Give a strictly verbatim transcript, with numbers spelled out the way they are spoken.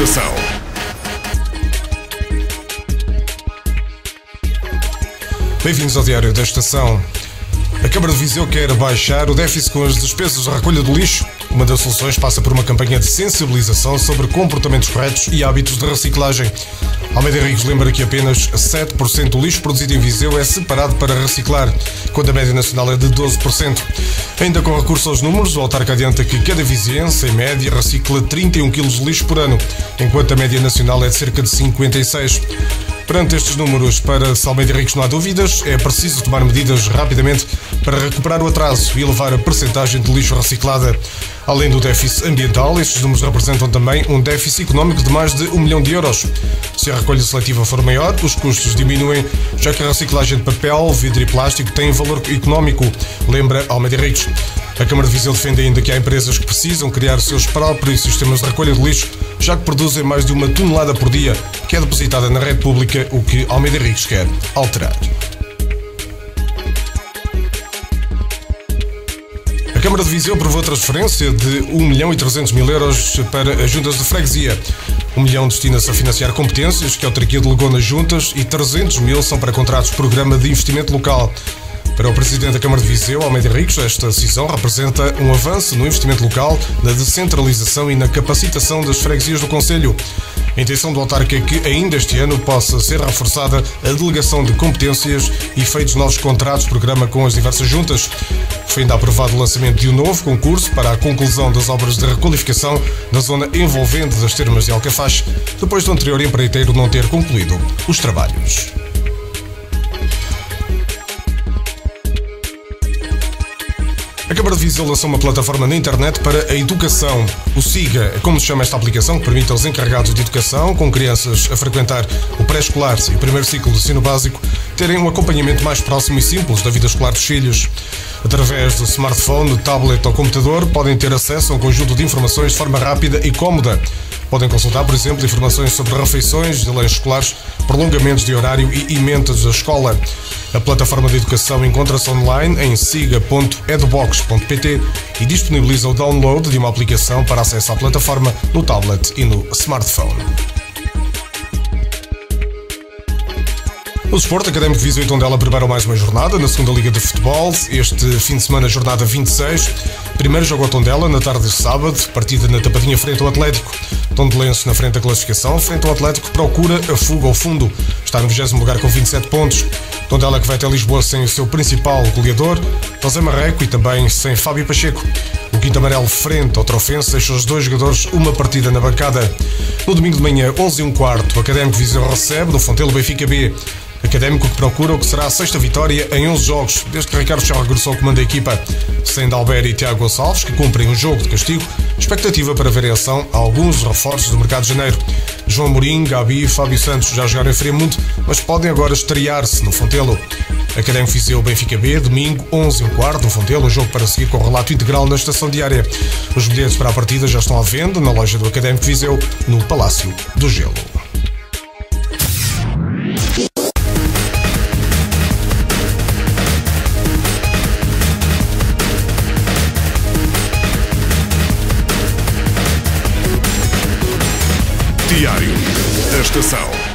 Estação. Bem-vindos ao Diário da Estação. A Câmara de Viseu quer baixar o déficit com as despesas de recolha do lixo. Uma das soluções passa por uma campanha de sensibilização sobre comportamentos corretos e hábitos de reciclagem. Almeida Henriques lembra que apenas sete por cento do lixo produzido em Viseu é separado para reciclar, quando a média nacional é de doze por cento. Ainda com recurso aos números, o autarca adianta que cada viziense, em média, recicla trinta e um quilos de lixo por ano, enquanto a média nacional é de cerca de cinquenta e seis. Perante estes números, para Almeida Henriques não há dúvidas, é preciso tomar medidas rapidamente para recuperar o atraso e elevar a percentagem de lixo reciclada. Além do déficit ambiental, estes números representam também um déficit económico de mais de um milhão de euros. Se a recolha seletiva for maior, os custos diminuem, já que a reciclagem de papel, vidro e plástico tem valor económico, lembra Almeida Henriques. A Câmara de Viseu defende ainda que há empresas que precisam criar seus próprios sistemas de recolha de lixo, já que produzem mais de uma tonelada por dia, que é depositada na rede pública, o que Almeida Henriques quer alterar. A Câmara de Viseu aprovou a transferência de um milhão e trezentos mil euros para as juntas de freguesia. um milhão destina-se a financiar competências que a autarquia delegou nas juntas e trezentos mil são para contratos de programa de investimento local. Para o Presidente da Câmara de Viseu, Almeida Henriques, esta decisão representa um avanço no investimento local, na descentralização e na capacitação das freguesias do Concelho. A intenção do autarca é que ainda este ano possa ser reforçada a delegação de competências e feitos novos contratos de programa com as diversas juntas. Foi ainda aprovado o lançamento de um novo concurso para a conclusão das obras de requalificação na zona envolvente das Termas de Alcafaxe, depois do anterior empreiteiro não ter concluído os trabalhos. A Câmara de Viseu lançou uma plataforma na internet para a educação. O SIGA é como se chama esta aplicação, que permite aos encarregados de educação, com crianças a frequentar o pré-escolar e o primeiro ciclo do ensino básico, terem um acompanhamento mais próximo e simples da vida escolar dos filhos. Através do smartphone, tablet ou computador, podem ter acesso a um conjunto de informações de forma rápida e cómoda. Podem consultar, por exemplo, informações sobre refeições, de lanches escolares, prolongamentos de horário e emendas da escola. A plataforma de educação encontra-se online em siga ponto edbox ponto pt e disponibiliza o download de uma aplicação para acesso à plataforma no tablet e no smartphone. O Desporto, Académico de Viseu e Tondela preparam mais uma jornada na segunda Liga de Futebol. Este fim de semana, jornada vinte e seis. Primeiro jogo ao Tondela, na tarde de sábado, partida na Tapadinha frente ao Atlético. Tondelense na frente da classificação, frente ao Atlético que procura a fuga ao fundo. Está no vigésimo lugar com vinte e sete pontos. Tondela que vai até Lisboa sem o seu principal goleador, José Marreco, e também sem Fábio Pacheco. O quinto amarelo frente ao Trofense deixa os dois jogadores uma partida na bancada. No domingo de manhã, onze e um quarto, o Académico de Viseu recebe no Fontelo Benfica B. Académico que procura o que será a sexta vitória em onze jogos, desde que Ricardo Chá regressou ao comando da equipa. Sem Dalbert e Tiago Gonçalves, que cumprem um jogo de castigo, expectativa para ver em ação alguns reforços do mercado de janeiro. João Mourinho, Gabi e Fábio Santos já jogaram em Friamundo, mas podem agora estrear-se no Fontelo. Académico Viseu Benfica B, domingo, onze e um quarto, no Fontelo, um jogo para seguir com o relato integral na estação diária. Os bilhetes para a partida já estão à venda na loja do Académico Viseu, no Palácio do Gelo. Diário da Estação.